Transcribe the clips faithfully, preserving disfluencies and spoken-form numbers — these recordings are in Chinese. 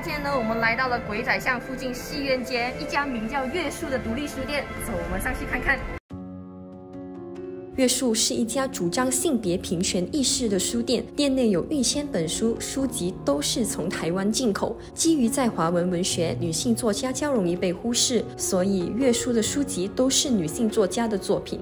今天呢，我们来到了鬼仔巷附近戏院街一家名叫月树的独立书店，走，我们上去看看。 月树是一家主张性别平权意识的书店，店内有逾千本书，书籍都是从台湾进口。基于在华文文学，女性作家较容易被忽视，所以月树的书籍都是女性作家的作品。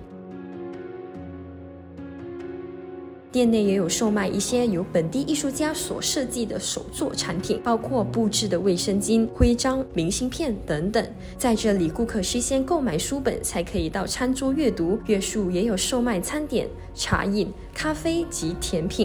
店内也有售卖一些由本地艺术家所设计的手作产品，包括布制的卫生巾、徽章、明信片等等。在这里，顾客需先购买书本，才可以到餐桌阅读。月树也有售卖餐点、茶饮、咖啡及甜品。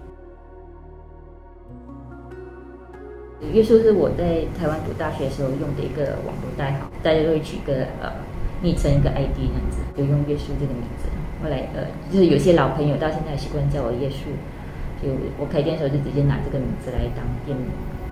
月树是我在台湾读大学的时候用的一个网络代号，大家都会取个呃昵称一个 I D 这样子，就用月树这个名字。后来呃，就是有些老朋友到现在习惯叫我叶树，就我开店的时候就直接拿这个名字来当店名。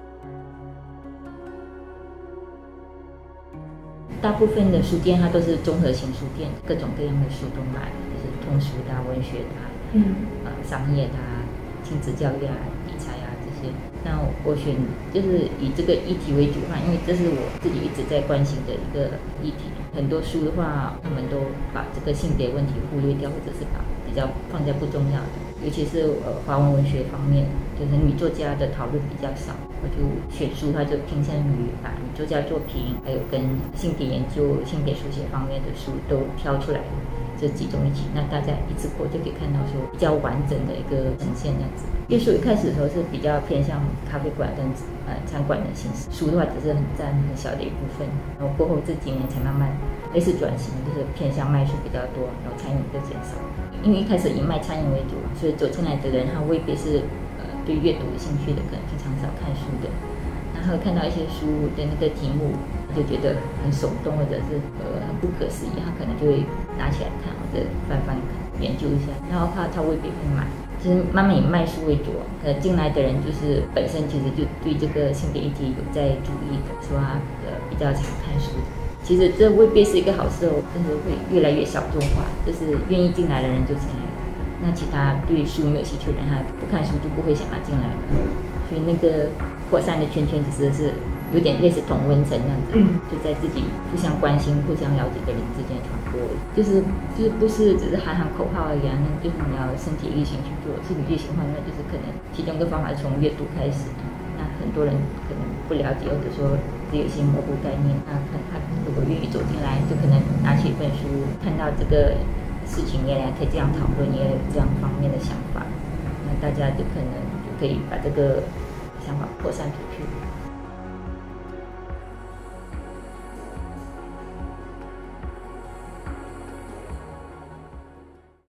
大部分的书店它都是综合型书店，各种各样的书都买，就是通俗的、文学的、嗯，呃，商业的、亲子教育啊、理财啊这些。那我选就是以这个议题为主嘛，因为这是我自己一直在关心的一个议题。很多书的话，他们都把这个性别问题忽略掉，或者是把比较放在不重要的，尤其是呃华文文学方面，就是女作家的讨论比较少。我就选书，它就偏向于把女作家作品，还有跟性别研究、性别书写方面的书都挑出来，就集中一起，那大家一次过就可以看到说比较完整的一个呈现这样子。月树一开始的时候是比较偏向咖啡馆跟呃餐馆的形式，书的话只是很占很小的一部分，然后过后这几年才慢慢类似转型，就是偏向卖书比较多，然后餐饮就减少。因为一开始以卖餐饮为主，所以走进来的人他未必是呃对阅读有兴趣的，可能平常少看书的，然后看到一些书的那个题目，就觉得很耸动或者是呃很不可思议，他可能就会拿起来看或者翻翻看研究一下，然后他他未必会买。其实慢慢以卖书为主，呃，进来的人就是本身其实就对这个性别议题有在注意的，说他呃比较常看书的。其实这未必是一个好事哦，真的会越来越小众化，就是愿意进来的人就进来了，那其他对书没有兴趣的人，他不看书就不会想要进来了。所以那个扩散的圈圈其实是有点类似同温层那样子，就在自己互相关心、互相了解的人之间传播，就是就是不是只是喊喊口号而已啊，那就是你要身体力行去做。身体力行的话，那就是可能其中一个方法是从阅读开始。那很多人可能不了解，或者说只有一些模糊概念，那可能他如果愿意走进来，就可能拿起一本书，看到这个事情原来可以这样讨论，也有这样方面的想法，那大家就可能就可以把这个想法扩散出去。